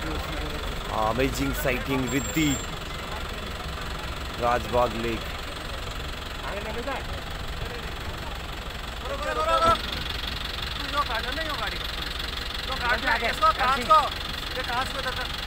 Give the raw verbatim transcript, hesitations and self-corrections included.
Amazing sighting with the Rajbagh Lake. नहीं हो गाड़ी को, गाड़ी इसको कांच को, ये कांच को